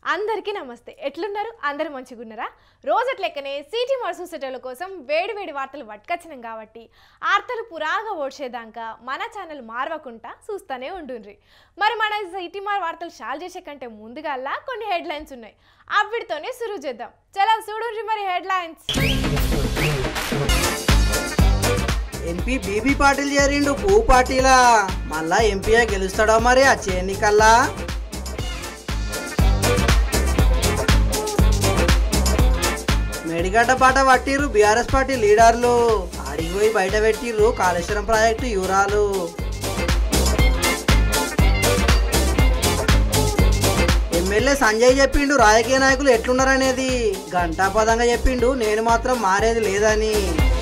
అందరికీ నమస్తే. ఎట్లున్నారు? అందరూ మంచిగున్నారా? రోజట్లెక్కనే సిటీ మర్సూసెటల కోసం వేడి వేడి వార్తలు పట్టుకొచ్చినాం కాబట్టి ఆర్తలు పురాగా ఓడ్చేదాకా మన ఛానల్ మారవకుండా చూస్తూనే ఉండుండ్రి. మరి మన సిటీ మార్ వార్తలు షాల్ చేసే కంటే ముందుగా కొన్ని హెడ్లైన్స్ ఉన్నాయి. అవిటితోనే సురు చేద్దాం. చలో చూడుండ్రి మరి హెడ్లైన్స్. ఎంపీ బీబీ పాటిల్ చేరిండు పువ్వు పార్టీలా. మళ్ళా ఎంపీగా గెలుస్తాడో మరి వచ్చే ఎన్నికల్లా? మెడిగడ్డ పాట పట్టిర్రు బీఆర్ఎస్ పార్టీ లీడర్లు. ఆడికి పోయి బయట పెట్టిర్రు కాళేశ్వరం ప్రాజెక్టు యువరాలు. ఎమ్మెల్యే సంజయ్ చెప్పిండు రాజకీయ నాయకులు ఎట్లున్నారనేది. ఘంటాపదంగా చెప్పిండు నేను మాత్రం మారేది లేదని.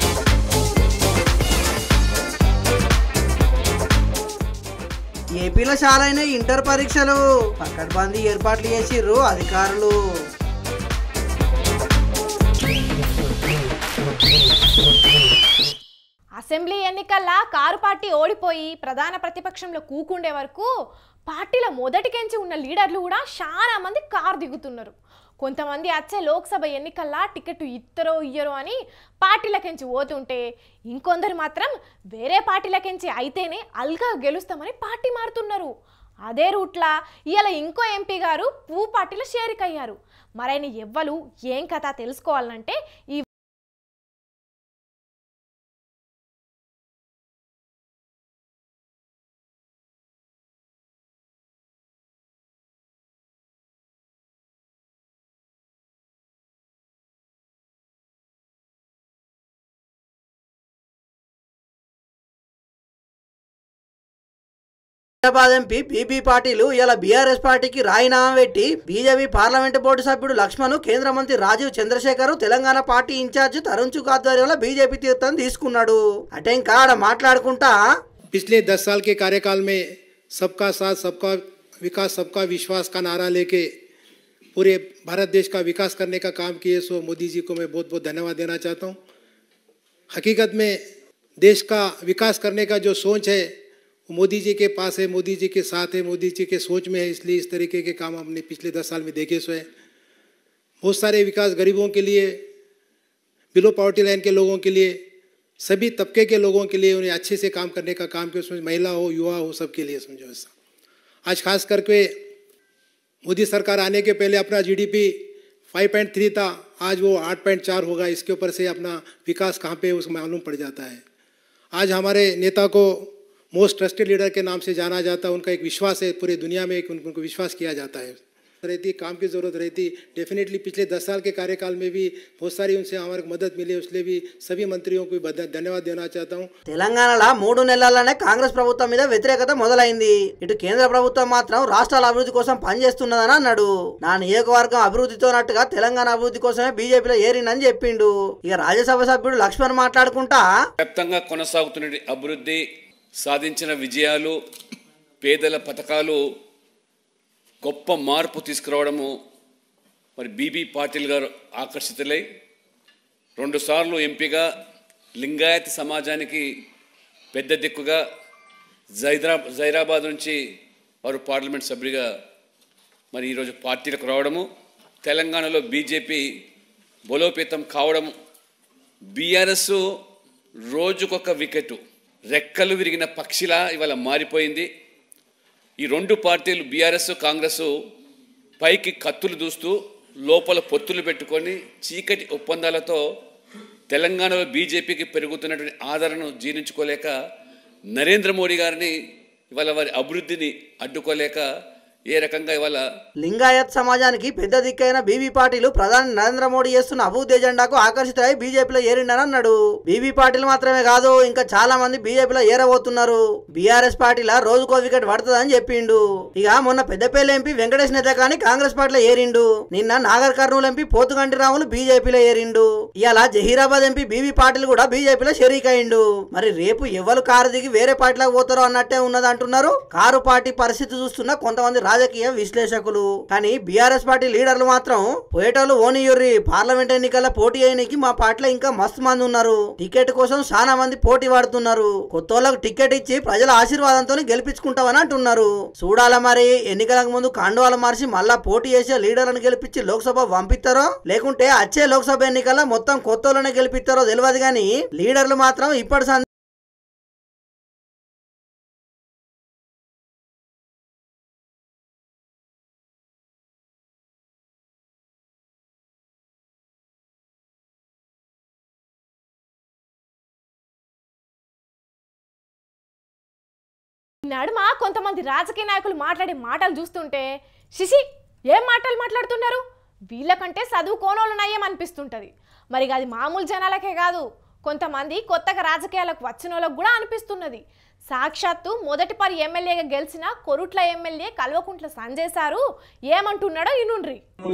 ఏపీలో చాలైన ఇంటర్ పరీక్షలు పకడ్బందీ ఏర్పాట్లు చేసిర్రు అధికారులు. అసెంబ్లీ ఎన్నికల్లో కారు పార్టీ ఓడిపోయి ప్రధాన ప్రతిపక్షంలో కూకుండే వరకు పార్టీల మొదటికెంచి ఉన్న లీడర్లు కూడా చాలా మంది కారు దిగుతున్నారు. కొంతమంది వచ్చే లోక్సభ ఎన్నికల్లో టికెట్ ఇత్తరో ఇయ్యరో అని పార్టీలకెంచి పోతుంటే ఇంకొందరు మాత్రం వేరే పార్టీలకెంచి అయితేనే అల్గా గెలుస్తామని పార్టీ మారుతున్నారు. అదే రూట్లా ఇవాళ ఇంకో ఎంపీ గారు పువ్వు పార్టీలో చేరికయ్యారు. మరైన ఎవ్వరు ఏం కథ తెలుసుకోవాలంటే ఈ హైదరాబాద్ ఎంపీ బీబీ పాటిల్ ఇలా బీఆర్ఎస్ పార్టీకి రాజీనామా పెట్టి బీజేపీ పార్లమెంటు బోర్డు సభ్యుడు లక్ష్మణ్, కేంద్ర మంత్రి రాజీవ్ చంద్రశేఖర్, తెలంగాణ పార్టీ ఇన్ఛార్జ్ తరుణ్ చుక్ ఆధ్వర్యంలో బీజేపీ తీర్థం తీసుకున్నాడు. అంటే ఇంకా ఆడ మాట్లాడుకుంటా पिछले 10 साल के कार्यकाल में सबका साथ, सबका विकास, सबका विश्वास का नारा लेके पूरे भारत देश का विकास करने का काम किए, सो मोदी जी को मैं बहुत बहुत धन्यवाद देना चाहता हूँ। हकीकत में देश का विकास करने का जो सोच है मोदी जी के पास है, मोदी जी के साथ है, मोदी जी के सोच में है, इसलिए इस तरीके के काम हमने पिछले 10 साल में देखे सो है। बहुत सारे विकास गरीबों के लिए, बिलो पॉवर्टी लाइन के लोगों के लिए, सभी तबके के लोगों के लिए उन्हें अच्छे से काम करने का काम किया, उसमें महिला हो, युवा हो, सबके लिए समझो ऐसा। आज खास करके मोदी सरकार आने के पहले अपना जीडीपी 5.3 था, आज वो 8.4 होगा। इसके ऊपर से अपना विकास कहाँ पे उसको मालूम पड़ जाता है। आज हमारे नेता को मोस्ट ट्रस्टेड लीडर के नाम से जाना जाता है। उनका एक विश्वास है पूरे दुनिया में, उनको विश्वास किया जाता है। रहती काम की ज़रूरत रहती डेफिनेटली। पिछले 10 साल के कार्यकाल में भी बहुत सारी उनसे हमारे मदद मिली, उसलिए भी सभी मंत्रियों को धन्यवाद देना चाहता हूँ। తెలంగాణలో 3 నెలల్లోనే కాంగ్రెస్ ప్రభుత్వం మీద వ్యతిరేకత మొదలైంది. ఇటు కేంద్ర ప్రభుత్వం మాత్రం రాష్ట్రాల అభివృద్ధి కోసం పనిచేస్తున్నదని అన్నాడు. నా నియోజకవర్గం అభివృద్ధితోనట్టుగా తెలంగాణ అభివృద్ధి కోసమే బీజేపీలో ఏరినని చెప్పిండు. ఇక రాజ్యసభ సభ్యుడు లక్ష్మణ్ మాట్లాడుకుంటా వ్యాప్తంగా కొనసాగుతున్న అభివృద్ధి, సాధించిన విజయాలు, పేదల పథకాలు, గొప్ప మార్పు తీసుకురావడము, మరి బీబీ పాటిల్ గారు ఆకర్షితులై 2 సార్లు ఎంపీగా లింగాయత్ సమాజానికి పెద్ద దిక్కుగా జైరాబాద్ నుంచి వారు పార్లమెంట్ సభ్యుడిగా మరి ఈరోజు పార్టీలకు రావడము, తెలంగాణలో బీజేపీ బలోపేతం కావడము, బీఆర్ఎస్ రోజుకొక వికెట్, రెక్కలు విరిగిన పక్షిలా ఇవాళ మారిపోయింది. ఈ 2 పార్టీలు బీఆర్ఎస్, కాంగ్రెస్ పైకి కత్తులు దూస్తూ లోపల పొత్తులు పెట్టుకొని చీకటి ఒప్పందాలతో తెలంగాణలో బీజేపీకి పెరుగుతున్నటువంటి ఆదరణను జీర్ణించుకోలేక, నరేంద్ర మోడీ గారిని ఇవాళ వారి అభివృద్ధిని అడ్డుకోలేక ఏ రకంగా ఇవాళ లింగాయత్ సమాజానికి పెద్ద దిక్కైన బీబీ పాటిల్ ప్రధాని నరేంద్ర మోడీ చేస్తున్న అభివృద్ధి ఎజెండాకు ఆకర్షితులై బీజేపీలో ఏరిండని అన్నాడు. బీబీ పాటిల్ మాత్రమే కాదు, ఇంకా చాలా మంది బీజేపీలో ఏరబోతున్నారు. బీఆర్ఎస్ పార్టీలో రోజుకో వికెట్ పడుతుందని చెప్పిండు. ఇక మొన్న పెద్దపల్లి ఎంపీ వెంకటేష్ నేతకాని కాంగ్రెస్ పార్టీలో ఏరిండు. నిన్న నాగర్ కర్నూలు ఎంపీ పోతుగంటి రాములు బీజేపీలో ఏరిండు. ఇవాళ జహీరాబాద్ ఎంపీ బీబీ పాటిల్ కూడా బీజేపీలో షరీకైండు. మరి రేపు ఎవరు కారు దిగి వేరే పార్టీలకు పోతారో అన్నట్టే ఉన్నది అంటున్నారు. కారు పార్టీ పరిస్థితి చూస్తున్న కొంతమంది రాజకీయ విశ్లేషకులు. కానీ బీఆర్ఎస్ పార్టీ లీడర్లు మాత్రం పోయేటోళ్ళు ఓనియుర్రి, పార్లమెంట్ ఎన్నికల్లో పోటీ అయ్యనికి మా పార్టీలో ఇంకా మస్తు మంది ఉన్నారు, టికెట్ కోసం చాలా మంది పోటీ పడుతున్నారు, కొత్తోళ్ళకు టికెట్ ఇచ్చి ప్రజల ఆశీర్వాదంతో గెలిపించుకుంటామని అంటున్నారు. చూడాలా మరి ఎన్నికలకు ముందు కండువాలు మార్చి మళ్ళా పోటీ చేసే లీడర్లను గెలిపించి లోక్సభ పంపిస్తారో లేకుంటే వచ్చే లోక్సభ ఎన్నికల్లో మొత్తం కొత్తోళ్ళనే గెలిపిస్తారో తెలియదు. కానీ లీడర్లు మాత్రం ఇప్పటి నడుమ కొంతమంది రాజకీయ నాయకులు మాట్లాడే మాటలు చూస్తుంటే శిశి ఏం మాటలు మాట్లాడుతున్నారు, వీళ్ళకంటే చదువుకోనోళ్ళు నయ్యం అనిపిస్తుంటది. మరి అది మామూలు జనాలకే కాదు, కొంతమంది కొత్తగా రాజకీయాలకు వచ్చిన వాళ్ళకు కూడా అనిపిస్తున్నది. సాక్షాత్తు మొదటి పరి ఎమ్మెల్యేగా గెలిచిన కొరుట్ల ఎమ్మెల్యే కల్వకుంట్ల సంజయ్ సారు ఏమంటున్నాడో ఇనుండ్రి.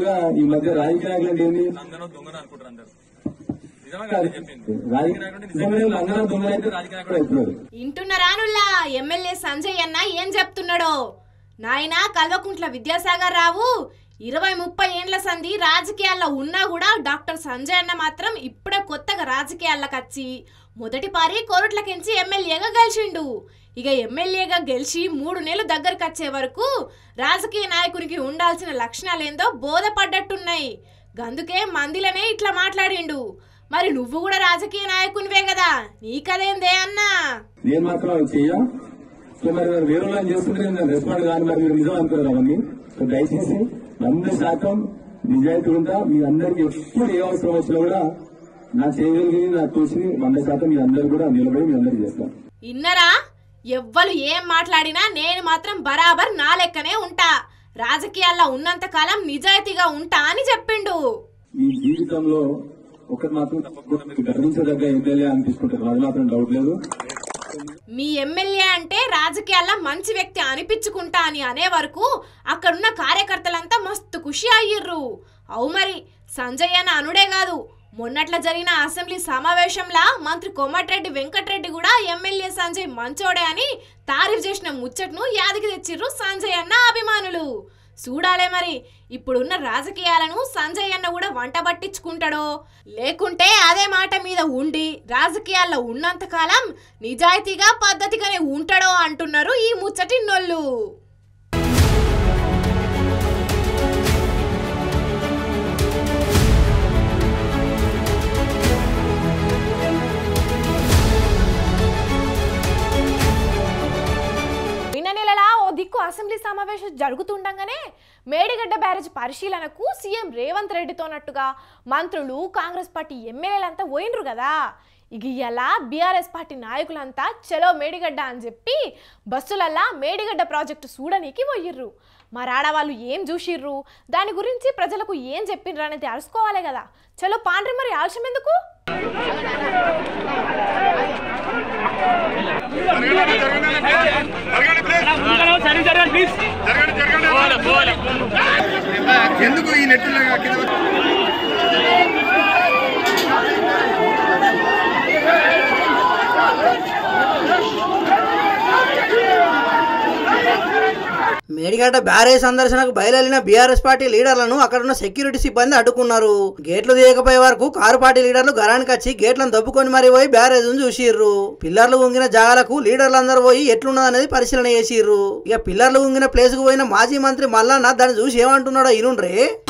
ఇంటున్నారానుల్లా ఎమ్మెల్యే సంజయ్ అన్న ఏం చెప్తున్నాడో. నాయనా కల్వకుంట్ల విద్యాసాగర్ రావు 20-30 ఏండ్ల సంధి రాజకీయాల్లో ఉన్నా కూడా డాక్టర్ సంజయ్ అన్న మాత్రం ఇప్పుడే కొత్తగా రాజకీయాల్లోకి వచ్చి మొదటి పారి కోరుట్లకించి ఎమ్మెల్యేగా గెలిచిండు. ఇక ఎమ్మెల్యేగా గెలిచి 3 నెలలు దగ్గరకు వచ్చే వరకు రాజకీయ నాయకునికి ఉండాల్సిన లక్షణాలేందో బోధపడ్డట్టున్నాయి. గందుకే మందిలనే ఇట్లా మాట్లాడిండు. మరి నువ్వు కూడా రాజకీయ నాయకునివే కదా, నీకదేందే అన్నా? నేను మాత్రం చెయ్యా. సో మరి వేరే వాళ్ళని చేస్తుంటే నేను రెస్పాండ్ కానీ మరి మీరు నిజం అనుకున్నారు అవన్నీ. సో దయచేసి 100% నిజాయితీ ఉంటా. మీ అందరికి ఎప్పుడు ఏ అవసరం వచ్చినా కూడా నా చేయగలిగి నాకు చూసి 100% మీ అందరు కూడా నిలబడి మీ అందరికి చేస్తాను. ఇన్నరా ఎవ్వరు ఏం మాట్లాడినా నేను మాత్రం బరాబర్ నా లెక్కనే ఉంటా, రాజకీయాల్లో ఉన్నంత కాలం నిజాయితీగా ఉంటా అని చెప్పిండు. ఈ జీవితంలో ఒకటి మాత్రం గర్వించదగ్గ ఎమ్మెల్యే అనిపించుకుంటారు, అది మాత్రం డౌట్ లేదు. మీ ఎమ్మెల్యే అంటే రాజకీయాల్లో మంచి వ్యక్తి అనిపించుకుంటా అని అనే వరకు అక్కడున్న కార్యకర్తలంతా మస్తు ఖుషి అయ్యిర్రు. అవు మరి సంజయ్ అన్న అనుడే కాదు, మొన్నట్ల జరిగిన అసెంబ్లీ సమావేశంలో మంత్రి కోమటిరెడ్డి వెంకటరెడ్డి కూడా ఎమ్మెల్యే సంజయ్ మంచోడే అని తారీఫ్ చేసిన ముచ్చట్ను యాదికి తెచ్చిర్రు సంజయ్ అన్న అభిమానులు. చూడాలే మరి ఇప్పుడున్న రాజకీయాలను సంజయ్ అన్న కూడా వంట పట్టించుకుంటాడో లేకుంటే అదే మాట మీద ఉండి రాజకీయాల్లో ఉన్నంత కాలం నిజాయితీగా పద్ధతిగానే ఉంటాడో అంటున్నారు ఈ ముచ్చటి నొల్లు. దిక్కు అసెంబ్లీ సమావేశం జరుగుతుండగానే మేడిగడ్డ బ్యారేజ్ పరిశీలనకు సీఎం రేవంత్ రెడ్డితోనట్టుగా మంత్రులు కాంగ్రెస్ పార్టీ ఎమ్మెల్యేలంతా పోయినరు కదా. ఇక ఇలా బీఆర్ఎస్ పార్టీ నాయకులంతా చలో మేడిగడ్డ అని చెప్పి బస్సులల్లా మేడిగడ్డ ప్రాజెక్టు చూడనీకి పోయిర్రు. మరి ఆడవాళ్ళు ఏం చూసిర్రు, దాని గురించి ప్రజలకు ఏం చెప్పిండ్రు అనేది తెలుసుకోవాలి కదా. చలో పాండ్రి, మరి ఆలస్యం ఎందుకు? ఎందుకు ఈ నెట్లో మేడిగడ్డ బ్యారేజ్ సందర్శనకు బయలుదేరిన బీఆర్ఎస్ పార్టీ లీడర్లను అక్కడున్న సెక్యూరిటీ సిబ్బంది అడ్డుకున్నారు. గేట్లు తీయకపోయే వరకు కారు పార్టీ లీడర్లు గరానికి వచ్చి గేట్లను దప్పుకొని మరీ పోయి బ్యారేజ్ చూసిర్రు. పిల్లర్లు ఉంగిన జాగాలకు లీడర్లందరూ పోయి ఎట్లున్నదనేది పరిశీలన చేసిర్రు. ఇక పిల్లర్లు ఉంగిన ప్లేస్ కు పోయిన మాజీ మంత్రి మల్లన్న దాన్ని చూసి ఏమంటున్నాడో ఇనుండ్రి.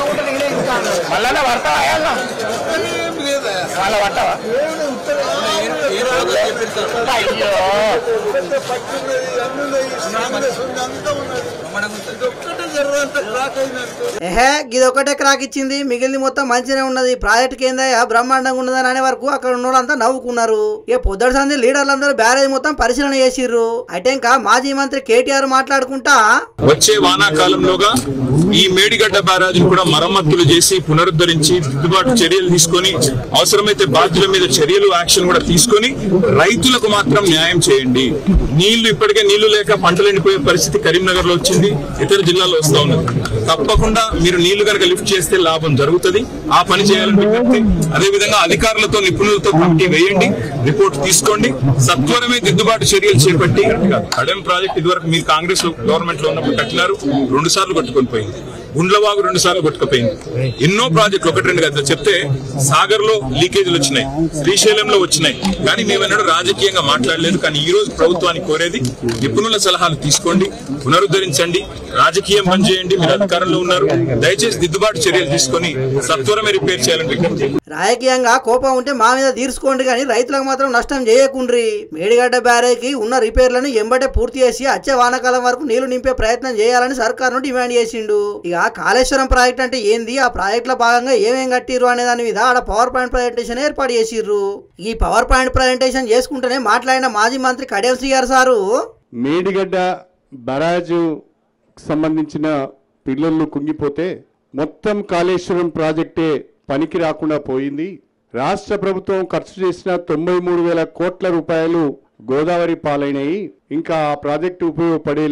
ఇదొక్కటే క్రాక్ ఇచ్చింది, మిగిలింది మొత్తం మంచిగానే ఉన్నది, ప్రాజెక్ట్ కేంద్ర బ్రహ్మాండంగా ఉన్నదని అనే వరకు అక్కడ ఉన్నోళ్ళంతా నవ్వుకున్నారు. ఇక పొద్దుటి సంది లీడర్లందరూ బ్యారేజ్ మొత్తం పరిశీలన చేసిర్రు. అయితే ఇంకా మాజీ మంత్రి కేటీఆర్ మాట్లాడుకుంటా వచ్చే వానాకాలంలోగా ఈ మేడిగడ్డ బ్యారేజ్ కూడా మరమ్మతులు చేసి పునరుద్ధరించి దిద్దుబాటు చర్యలు తీసుకొని అవసరమైతే బాధ్యుల మీద చర్యలు యాక్షన్ కూడా తీసుకొని రైతులకు మాత్రం న్యాయం చేయండి. నీళ్లు ఇప్పటికే నీళ్లు లేక పంటలు ఎండిపోయే పరిస్థితి కరీంనగర్ లో వచ్చింది, ఇతర జిల్లాల్లో వస్తా ఉన్నది. కాలువలు తప్పకుండా మీరు నీళ్లు కనుక లిఫ్ట్ చేస్తే లాభం జరుగుతుంది. ఆ పని చేయాలని విజ్ఞప్తి. అదేవిధంగా అధికారులతో నిపుణులతో కమిటీ వేయండి, రిపోర్ట్ తీసుకోండి, సత్వరమే దిద్దుబాటు చర్యలు చేపట్టి అడెం ప్రాజెక్ట్ ఇదివరకు మీరు కాంగ్రెస్ గవర్నమెంట్ లో ఉన్నప్పుడు కట్టినారు, 2 సార్లు కొట్టుకొని పోయింది. గుండ్లవాగు 2 సార్లు కొట్టుకుపోయింది. ఎన్నో ప్రాజెక్టులు 1-2 కదా చెప్తే సాగర్ లో లీకేజీలు వచ్చినాయి, శ్రీశైలంలో వచ్చినాయి, కానీ మేమన్నాడు రాజకీయంగా మాట్లాడలేదు. కానీ ఈ రోజు ప్రభుత్వానికి కోరేది నిపుణుల సలహాలు తీసుకోండి, పునరుద్ధరించండి, రాజకీయం పనిచేయండి. మీరు అధికారంలో ఉన్నారు, దయచేసి దిద్దుబాటు చర్యలు తీసుకొని సత్వరమే రిపేర్ చేయాలని విజ్ఞప్తి. రాజకీయంగా కోపం ఉంటే మా మీద తీర్చుకోండి, కానీ రైతులకు మాత్రం నష్టం చేయకుండ్రి. మేడిగడ్డ బ్యారేజ్కి ఉన్న రిపేర్లను ఎంబటే పూర్తి చేసి వచ్చే వానాకాలం వరకు నీళ్లు నింపే ప్రయత్నం చేయాలని సర్కారును డిమాండ్ చేసిండు. ఇక కాళేశ్వరం ప్రాజెక్ట్ అంటే ఏంది, ఆ ప్రాజెక్ట్ లో భాగంగా ఏమేం కట్టిర్రు అనే దాని మీద ఆడ పవర్ పాయింట్ ప్రజెంటేషన్ ఏర్పాటు చేసిర్రు. ఈ పవర్ పాయింట్ ప్రజెంటేషన్ చేసుకుంటేనే మాట్లాడిన మాజీ మంత్రి కడియం శ్రీగారు సారు మేడిగడ్డ బరాజు సంబంధించిన పిల్లలు కుంగిపోతే మొత్తం కాళేశ్వరం ప్రాజెక్టే పనికి రాకుండా పోయింది. రాష్ట్ర ప్రభుత్వం ఖర్చు చేసిన 93,000 కోట్ల రూపాయలు గోదావరి పాలైనవి, ఇంకా ఆ ప్రాజెక్టు ఉపయోగపడే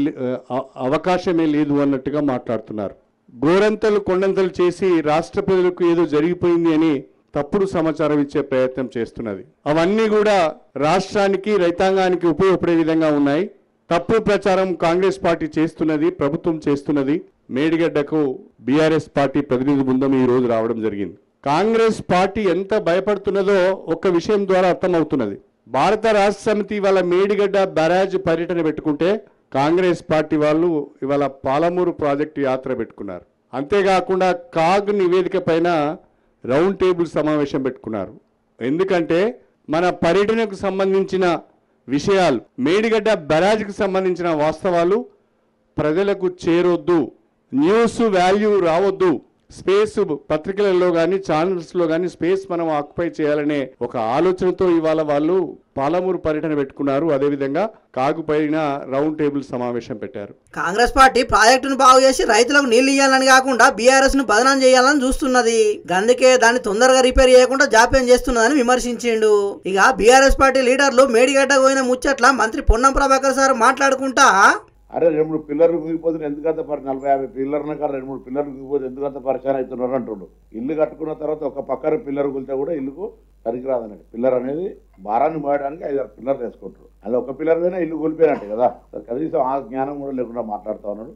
అవకాశమే లేదు అన్నట్టుగా మాట్లాడుతున్నారు. గోరంతలు కొండంతలు చేసి రాష్ట్ర ప్రజలకు ఏదో జరిగిపోయింది అని తప్పుడు సమాచారం ఇచ్చే ప్రయత్నం చేస్తున్నది. అవన్నీ కూడా రాష్ట్రానికి రైతాంగానికి ఉపయోగపడే విధంగా ఉన్నాయి. తప్పుడు ప్రచారం కాంగ్రెస్ పార్టీ చేస్తున్నది, ప్రభుత్వం చేస్తున్నది. మేడిగడ్డకు బీఆర్ఎస్ పార్టీ ప్రతినిధి బృందం ఈ రోజు రావడం జరిగింది. కాంగ్రెస్ పార్టీ ఎంత భయపడుతున్నదో ఒక విషయం ద్వారా అర్థమవుతున్నది. భారత రాష్ట్ర సమితి ఇవాళ మేడిగడ్డ బ్యారేజ్ పర్యటన పెట్టుకుంటే కాంగ్రెస్ పార్టీ వాళ్ళు ఇవాళ పాలమూరు ప్రాజెక్టు యాత్ర పెట్టుకున్నారు. అంతేకాకుండా కాగ్ నివేదిక పైన రౌండ్ టేబుల్ సమావేశం పెట్టుకున్నారు. ఎందుకంటే మన పర్యటనకు సంబంధించిన విషయాలు, మేడిగడ్డ బ్యారేజ్కి సంబంధించిన వాస్తవాలు ప్రజలకు చేరొద్దు, న్యూస్ వాల్యూ రావద్దు, స్పేస్ పత్రికలలో కానీ ఛానల్స్లో కానీ స్పేస్ మనం ఆక్యుపై చేయాలనే ఒక ఆలోచనతో ఇవాళ వాళ్ళు పాలమూరు పర్యటన పెట్టుకున్నారు. అదేవిధంగా కాగు పైన రౌండ్ టేబుల్ సమావేశం పెట్టారు. కాంగ్రెస్ పార్టీ ప్రాజెక్టును బాగు చేసి రైతులకు నీళ్లు ఇవ్వాలని కాకుండా బీఆర్ఎస్ ను బదనాం చేయాలని చూస్తున్నది. అందుకే దాన్ని తొందరగా రిపేర్ చేయకుండా జాప్యం చేస్తున్నదని విమర్శించిండు. ఇక బీఆర్ఎస్ పార్టీ లీడర్లు మేడిగడ్డ పోయిన ముచ్చట్ల మంత్రి పొన్నం ప్రభాకర్ సార్ మాట్లాడుకుంటా, అరే 2-3 పిల్లర్లు దిగిపోతే ఎందుకంత 40-50 పిల్లర్ల కాడ 2-3 పిల్లర్లు దిగిపోతే ఎందుకంత పరిచయం అవుతున్నారు అంటుండ్రు. ఇల్లు కట్టుకున్న తర్వాత ఒక పక్కన పిల్లర్ కూల్చా కూడా ఇల్లుకు పనికిరాదన్నట్టు. పిల్లర్ అనేది భారాన్ని మోయడానికి 5-6 పిల్లర్లు వేసుకుంటారు. అలా ఒక పిల్లర్ అయినా ఇల్లు కూలిపోయినట్టు కదా. కనీసం ఆ జ్ఞానం కూడా లేకుండా మాట్లాడుతూ ఉన్నాడు.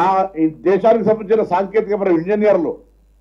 ఈ దేశానికి సంబంధించిన సాంకేతిక ఇంజనీర్లు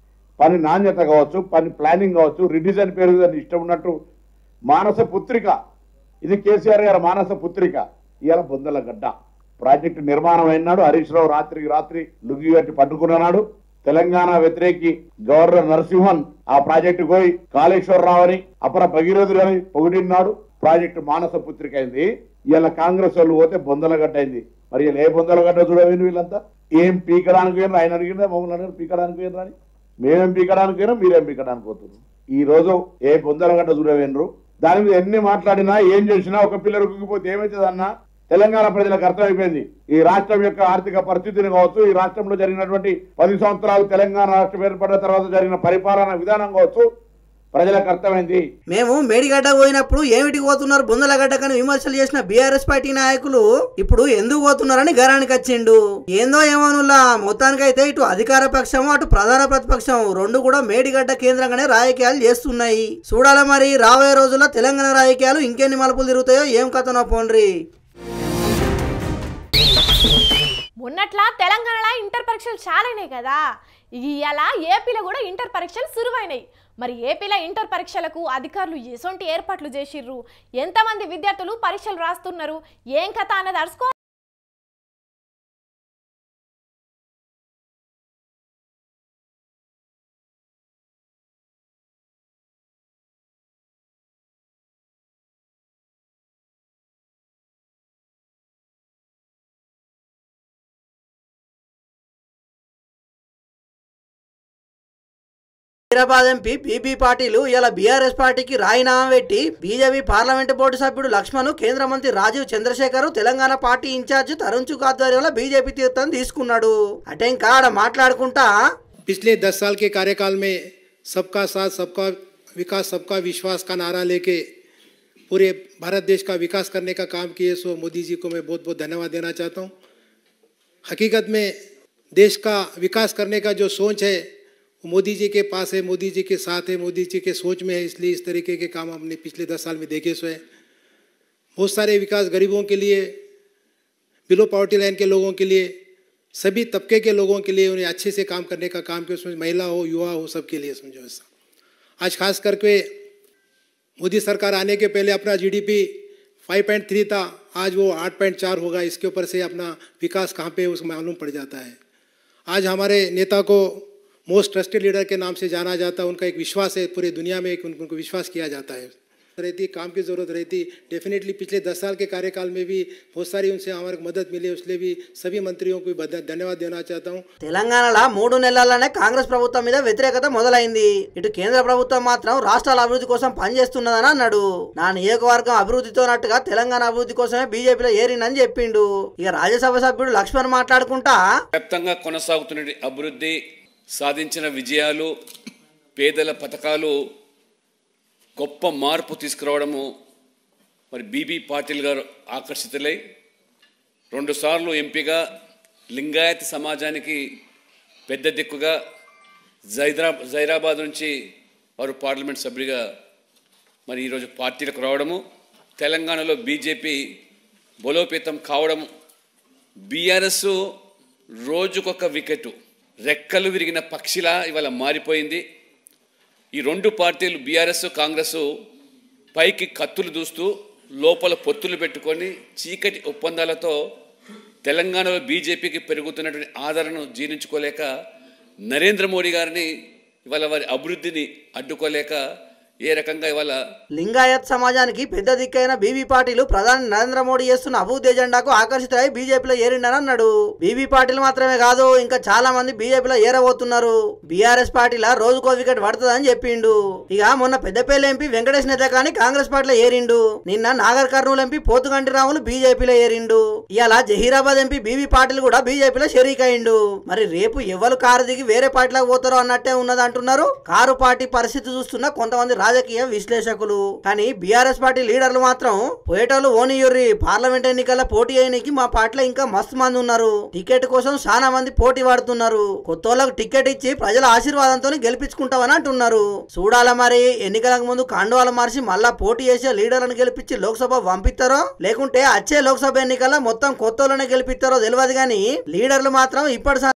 పని నాణ్యత కావచ్చు, పని ప్లానింగ్ కావచ్చు, రిడిజైన్ పేరు ఇష్టం ఉన్నట్టు మానస పుత్రిక, ఇది కేసీఆర్ గారి మానస పుత్రిక. ఇవాళ బొందల గడ్డ ప్రాజెక్టు నిర్మాణం అయినాడు. హరీష్ రావు రాత్రికి రాత్రి లుంగి కట్టి పట్టుకున్నాడు. తెలంగాణ వ్యతిరేకి గవర్నర్ నరసింహన్ ఆ ప్రాజెక్టు పోయి కాళేశ్వరరావు అని అపర భగీరథుడు అని పొగిడినాడు. ప్రాజెక్టు మానస పుత్రిక అయింది. ఇలా కాంగ్రెస్ వాళ్ళు పోతే బొందలగడ్డ అయింది. మరి ఇలా ఏ బొందలగడ్డ చూడవేను వీళ్ళంతా? ఏం పీకడానికి పోయినా? ఆయన అడిగినా మమ్మల్ని అడిగిన పీకడానికి పోయినరా అని. మేమేం పీకడానికి పోయినా, మీరేం పీకడానికి పోతున్నారు. ఈ రోజు ఏ బొందలగడ్డ చూడవేనరు? దాని మీద ఎన్ని మాట్లాడినా ఏం చేసినా ఒక పిల్లలు కుంగిపోతే ఏమవుతుంది అన్న తెలంగాణ ప్రజలకు అర్థమైపోయింది. ఈ రాష్ట్రం యొక్క ఆర్థిక పరిస్థితిని కావచ్చు, ఈ రాష్ట్రంలో జరిగినటువంటి 10 సంవత్సరాలు తెలంగాణ రాష్ట్రం ఏర్పడిన తర్వాత జరిగిన పరిపాలన విధానం కావచ్చు, ప్రజలకు అర్థమైంది. మేము మేడిగడ్డ పోయినప్పుడు ఏమిటికి పోతున్నారు బొందలగడ్డకని విమర్శలు చేసిన బీఆర్ఎస్ పార్టీ నాయకులు ఇప్పుడు ఎందుకు పోతున్నారని గరానికి వచ్చిండు. ఏందో ఏమోనులా మొత్తానికైతే ఇటు అధికార పక్షం అటు ప్రధాన ప్రతిపక్షం రెండు కూడా మేడిగడ్డ కేంద్రంగానే రాజకీయాలు చేస్తున్నాయి. చూడాలి మరి రాబోయే రోజుల్లో తెలంగాణ రాజకీయాలు ఇంకెన్ని మలుపులు తిరుగుతాయో ఏం కథనో పోండ్రి. మొన్నట్లా తెలంగాణలో ఇంటర్ పరీక్షలు చాలైనాయి కదా, ఇవాళ ఏపీలో కూడా ఇంటర్ పరీక్షలు సురువైనాయి. మరి ఏపీలో ఇంటర్ పరీక్షలకు అధికారులు ఎసొంటి ఏర్పాట్లు చేసిర్రు, ఎంతమంది విద్యార్థులు పరీక్షలు రాస్తున్నారు, ఏం కథ అన్నది అరుసుకో. హైదరాబాద్ ఎంపీ బీబీ పాటిల్ ఇలా బీఆర్ఎస్ పార్టీకి రాజీనామా పెట్టి బీజేపీ పార్లమెంటు బోర్డు సభ్యుడు లక్ష్మణ్, కేంద్ర మంత్రి రాజీవ్ చంద్రశేఖర్, తెలంగాణ పార్టీ ఇన్ఛార్జ్ తరుణ్ చుక్ ఆధ్వర్యంలో బీజేపీ తీర్థం తీసుకున్నాడు. అంటే ఇంకా ఆడ మాట్లాడుకుంటా पिछले 10 साल के कार्यकाल में सबका साथ सबका विकास सबका विश्वास का नारा लेके पूरे भारत देश का विकास करने का काम किए, सो मोदी जी को मैं बहुत बहुत धन्यवाद देना चाहता हूँ। हकीकत में देश का विकास करने का जो सोच है वो मोदी जी के पास है, मोदी जी के साथ है, मोदी जी के सोच में है, इसलिए इस तरीके के काम हमने पिछले 10 साल में देखे सो है। बहुत सारे विकास गरीबों के लिए, बिलो पॉवर्टी लाइन के लोगों के लिए, सभी तबके के लोगों के लिए उन्हें अच्छे से काम करने का काम किया, उसमें महिला हो, युवा हो, सबके लिए समझो ऐसा। आज खास करके मोदी सरकार आने के पहले अपना जीडीपी 5.3 था, आज वो 8.4 होगा। इसके ऊपर से अपना विकास कहाँ पे है उसको मालूम पड़ जाता है। आज हमारे नेता को मोस्ट ट्रस्टेड लीडर के नाम से जाना जाता है, उनका एक विश्वास है पूरी दुनिया में, उनको विश्वास किया जाता है। रहती काम की ज़रूरत रहती, डेफिनेटली पिछले 10 साल के कार्यकाल में भी बहुत सारी उनसे हमारे मदद मिली, उसलिए भी सभी मंत्रियों को धन्यवाद देना चाहता हूँ। తెలంగాణలో 3 నెలల్లోనే కాంగ్రెస్ ప్రభుత్వం మీద వ్యతిరేకత మొదలైంది. ఇటు కేంద్ర ప్రభుత్వం మాత్రం రాష్ట్రాల అభివృద్ధి కోసం పనిచేస్తున్నదని అన్నాడు. నా నియోజకవర్గం అభివృద్ధితో నట్టుగా తెలంగాణ అభివృద్ధి కోసమే బీజేపీలో ఏరినని చెప్పిండు. ఇక రాజ్యసభ సభ్యుడు లక్ష్మణ్ మాట్లాడుకుంటా వ్యాప్తంగా కొనసాగుతున్న అభివృద్ధి, సాధించిన విజయాలు, పేదల పథకాలు, గొప్ప మార్పు తీసుకురావడము మరి బీబీ పాటిల్ గారు ఆకర్షితులై 2 సార్లు ఎంపీగా లింగాయత్ సమాజానికి పెద్ద దిక్కుగా జైరాబాద్ నుంచి వారు పార్లమెంట్ సభ్యుడిగా మరి ఈరోజు పార్టీలకు రావడము, తెలంగాణలో బీజేపీ బలోపేతం కావడము, బీఆర్ఎస్ రోజుకొక వికెట్, రెక్కలు విరిగిన పక్షిలా ఇవాళ మారిపోయింది. ఈ 2 పార్టీలు బీఆర్ఎస్ కాంగ్రెస్ పైకి కత్తులు దూస్తూ లోపల పొత్తులు పెట్టుకొని చీకటి ఒప్పందాలతో తెలంగాణలో బీజేపీకి పెరుగుతున్నటువంటి ఆదరణను జీర్ణించుకోలేక, నరేంద్ర మోడీ గారిని ఇవాళ వారి అభివృద్ధిని అడ్డుకోలేక ఏ రకంగా ఇవాళ లింగాయత్ సమాజానికి పెద్ద దిక్కైన బీబీ పాటిల్ ప్రధాని నరేంద్ర మోడీ చేస్తున్న అభివృద్ధి ఎజెండాకు ఆకర్షితులై బీజేపీలో ఏరిండని అన్నాడు. బీబీ పాటిల్ మాత్రమే కాదు, ఇంకా చాలా మంది బీజేపీలో ఏరబోతున్నారు. బీఆర్ఎస్ పార్టీలో రోజుకో వికెట్ పడుతుందని చెప్పిండు. ఇక మొన్న పెద్దపల్లి ఎంపీ వెంకటేష్ నేతకాని కాంగ్రెస్ పార్టీలో ఏరిండు. నిన్న నాగర్ కర్నూలు ఎంపీ పోతుగంటి రాములు బీజేపీలో ఏరిండు. ఇవాళ జహీరాబాద్ ఎంపీ బీబీ పాటిల్ కూడా బీజేపీలో షరీక్ అయిండు. మరి రేపు ఎవరు కారు దిగి వేరే పార్టీలోకి పోతారో అన్నట్టే ఉన్నది అంటున్నారు కారు పార్టీ పరిస్థితి చూస్తున్న కొంతమంది రాజకీయ విశ్లేషకులు. కానీ బీఆర్ఎస్ పార్టీ లీడర్లు మాత్రం పోయేటోళ్ళు ఓనియుర్రి, పార్లమెంట్ ఎన్నికల్లో పోటీ అయ్యడానికి మా పార్టీలో ఇంకా మస్తు మంది ఉన్నారు, టికెట్ కోసం చాలా మంది పోటీ పడుతున్నారు, కొత్తోళ్ళకు టికెట్ ఇచ్చి ప్రజల ఆశీర్వాదంతో గెలిపించుకుంటామని అంటున్నారు. చూడాల మరి ఎన్నికలకు ముందు కండువాలు మార్చి మళ్ళా పోటీ చేసే లీడర్లను గెలిపించి లోక్సభ పంపిస్తారో, లేకుంటే వచ్చే లోక్సభ ఎన్నికల్లో మొత్తం కొత్తోళ్ళనే గెలిపిస్తారో తెలియదు. కానీ లీడర్లు మాత్రం ఇప్పటి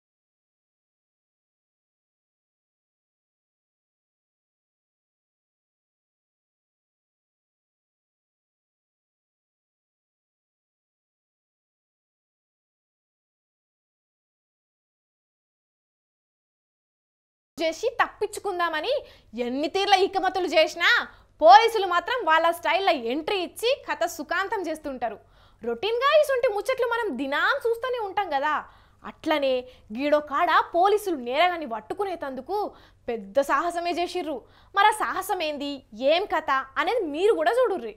చేసి తప్పించుకుందామని ఎన్ని తీర్ల ఇక్కమతులు చేసినా పోలీసులు మాత్రం వాళ్ళ స్టైల్లో ఎంట్రీ ఇచ్చి కథ సుఖాంతం చేస్తుంటారు. రొటీన్గా ఇసుంటి ముచ్చట్లు మనం దినాం చూస్తూనే ఉంటాం కదా. అట్లనే గీడో కాడ పోలీసులు నేరగాని పట్టుకునేటందుకు పెద్ద సాహసమే చేసిర్రు. మరి ఆ సాహసం ఏంది, ఏం కథ అనేది మీరు కూడా చూడుర్రి.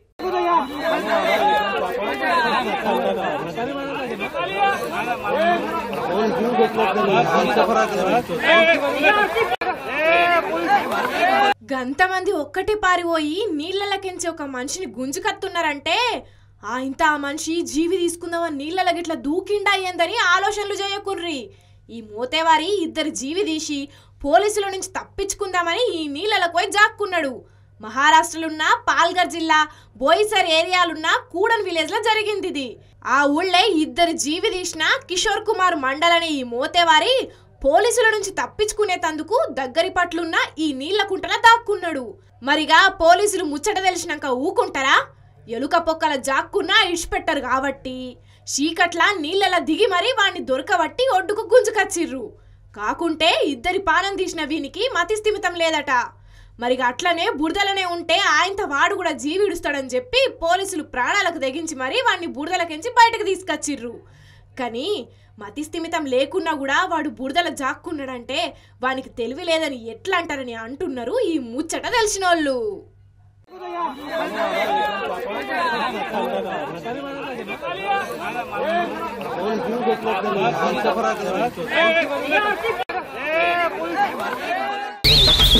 గంతమంది ఒక్కటే పారిపోయి నీళ్ళకెంచి ఒక మనిషిని గుంజుకత్తున్నారంటే ఇంత ఆ మనిషి జీవి తీసుకుందామని నీళ్ళ గిట్లా దూకిండా అయ్యిందని ఆలోచనలు చేయకుర్రి. ఈ మోతేవారి 2 జీవి తీసి పోలీసుల నుంచి తప్పించుకుందామని ఈ నీళ్ళకు పోయి జాక్కున్నాడు. మహారాష్ట్రలున్న పాల్ఘర్ జిల్లా బోయిసర్ ఏరియాలున్న కూడన్ విలేజ్ లో జరిగింది ఇది. ఆ ఊళ్ళే 2 జీవి తీసిన కిషోర్ కుమార్ మండల్ అనే ఈ మోతేవారి పోలీసుల నుంచి తప్పించుకునేటందుకు దగ్గరి పట్లున్న ఈ నీళ్ల కుంటల దాక్కున్నాడు. మరిగా పోలీసులు ముచ్చట తెలిసినాక ఊకుంటారా? ఎలుక పొక్కల జాక్కున్నా ఇడిచిపెట్టరు కాబట్టి చీకట్ల నీళ్ళలా దిగి మరీ వాణ్ణి దొరకబట్టి ఒడ్డుకు గుంజుకచ్చిర్రు. కాకుంటే 2 పానం తీసిన వీనికి మతిస్థిమితం లేదట. మరిగా అట్లనే బురదలనే ఉంటే ఆయనత వాడు కూడా జీవి ఇడుస్తాడని చెప్పి పోలీసులు ప్రాణాలకు తెగించి మరీ వాడిని బురదలకెంచి బయటకు తీసుకొచ్చిర్రు. కానీ మతిస్థిమితం లేకున్నా కూడా వాడు బురదల జాక్కున్నాడంటే వానికి తెలివి లేదని ఎట్లా అంటారని అంటున్నారు ఈ ముచ్చట తెలిసినోళ్ళు.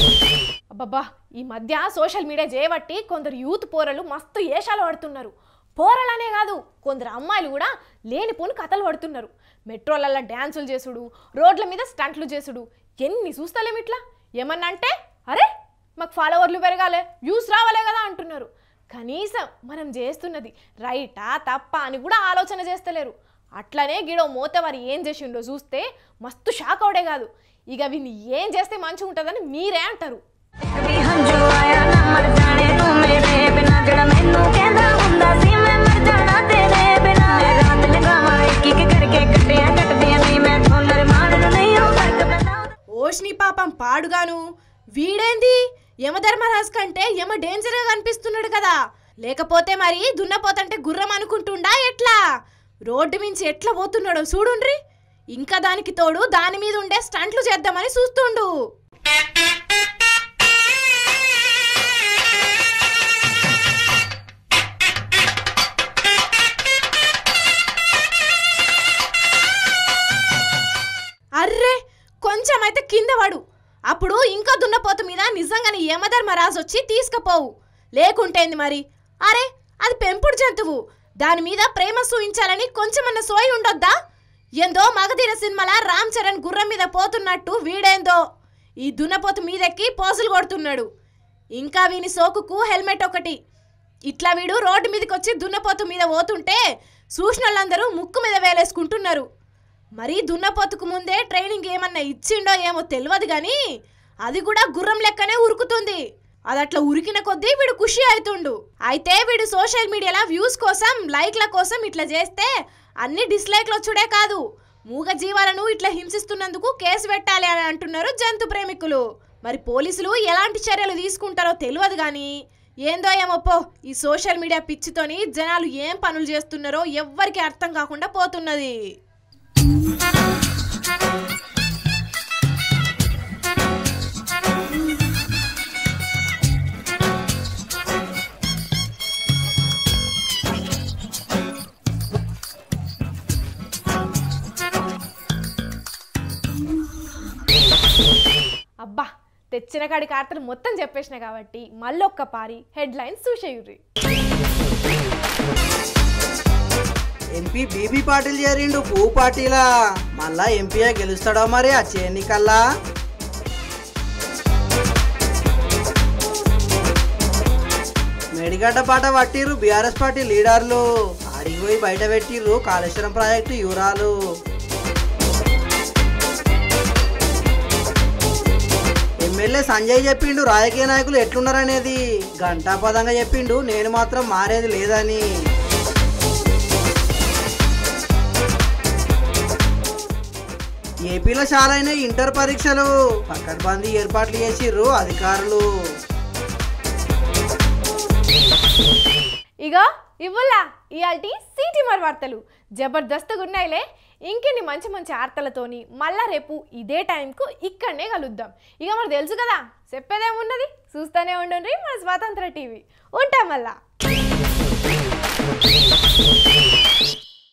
అబ్బబ్బా, ఈ మధ్య సోషల్ మీడియా చేయబట్టి కొందరు యూత్ పోరలు మస్తు ఏషాలు పడుతున్నారు. పోరలనే కాదు కొందరు అమ్మాయిలు కూడా లేనిపోని కథలు పడుతున్నారు. మెట్రోలల్లో డ్యాన్సులు చేసుడు, రోడ్ల మీద స్టంట్లు చేసుడు, ఎన్ని చూస్తలేం ఇట్లా. ఏమన్నా అంటే అరే మాకు ఫాలోవర్లు పెరగాలి, వ్యూస్ రావాలే కదా అంటున్నారు. కనీసం మనం చేస్తున్నది రైటా తప్పా అని కూడా ఆలోచన చేస్తలేరు. అట్లనే గిడో మోతవారి ఏం చేసిండో చూస్తే మస్తు షాక్ అవడే కాదు, ఇక వీన్ని ఏం చేస్తే మంచిగా ఉంటుందని మీరే అంటారు. ఓష్ని పాపం పాడుగాను, వీడేంది యమధర్మరాజు కంటే యమ డేంజర్గా కనిపిస్తున్నాడు కదా, లేకపోతే మరి దున్నపోతంటే గుర్రం అనుకుంటుండా ఎట్లా? రోడ్డు మించి ఎట్లా పోతున్నాడో చూడుండ్రి. ఇంకా దానికి తోడు దాని మీద ఉండే స్టంట్లు చేద్దామని చూస్తుండు. అర్రే కొంచెం అయితే కింద పడు, అప్పుడు ఇంకా దున్నపోతు మీద నిజంగానే యమధర్మరాజు వచ్చి తీసుకుపోవు. లేకుంటేంది మరి, అరే అది పెంపుడు జంతువు, దాని మీద ప్రేమ సూయించాలని కొంచెమన్న సోయి ఉండొద్దా? ఏందో మగధీర సినిమాల రామ్ చరణ్ గుర్రం మీద పోతున్నట్టు వీడేందో ఈ దున్నపోతు మీదెక్కి పోజులు కొడుతున్నాడు. ఇంకా వీని సోకుకు హెల్మెట్ ఒకటి. ఇట్లా వీడు రోడ్డు మీదకి వచ్చి దున్నపోతు మీద పోతుంటే చూసిన వాళ్ళందరూ ముక్కు మీద వేలేసుకుంటున్నారు. మరీ దున్నపోతుకు ముందే ట్రైనింగ్ ఏమన్నా ఇచ్చిండో ఏమో తెలియదు కానీ అది కూడా గుర్రం లెక్కనే ఉరుకుతుంది. అది అట్లా ఉరికిన కొద్దీ వీడు ఖుషి అవుతుండు. అయితే వీడు సోషల్ మీడియాలో వ్యూస్ కోసం లైక్ల కోసం ఇట్లా చేస్తే అన్ని డిస్లైక్లు వచ్చుడే కాదు, మూగ జీవాలను ఇట్లా హింసిస్తున్నందుకు కేసు పెట్టాలి అని అంటున్నారు జంతు ప్రేమికులు. మరి పోలీసులు ఎలాంటి చర్యలు తీసుకుంటారో తెలియదు కానీ ఏందో ఏమోపో ఈ సోషల్ మీడియా పిచ్చితోని జనాలు ఏం పనులు చేస్తున్నారో ఎవ్వరికి అర్థం కాకుండా పోతున్నది. అబ్బా తెచ్చిన కాడి కార్తలు మొత్తం చెప్పేసిన కాబట్టి మళ్ళొక్క పారి హెడ్లైన్స్ చూసేయుర్రి. ఎంపీ బీబీ పాటిల్ చేరిండు పువ్వు పార్టీలా, మళ్ళా ఎంపీగా గెలుస్తాడో మరి వచ్చే ఎన్నికల్లా? మేడిగడ్డ పాట పట్టిర్రు బీఆర్ఎస్ పార్టీ లీడర్లు, ఆడికి పోయి బయట పెట్టిర్రు కాళేశ్వరం ప్రాజెక్టు వివరాలు. ఎమ్మెల్యే సంజయ్ చెప్పిండు రాజకీయ నాయకులు ఎట్లున్నారనేది, ఘంటాపదంగా చెప్పిండు నేను మాత్రం మారేది లేదని. ఏపీలో చాలైన ఇంటర్ పరీక్షలు పకడ్బందీ ఏర్పాట్లు చేసిర్రు అధికారులు. ఇగో ఇవ్వలా ఇయాల్టి సిటీమర్ వార్తలు జబర్దస్త్గా ఉన్నాయిలే. ఇంకెన్ని మంచి మంచి వార్తలతోని మళ్ళా రేపు ఇదే టైంకు ఇక్కడనే కలుద్దాం. ఇక మరి తెలుసు కదా చెప్పేదేమున్నది, చూస్తూనే ఉండండి మన స్వాతంత్ర టీవీ. ఉంటాం మళ్ళా.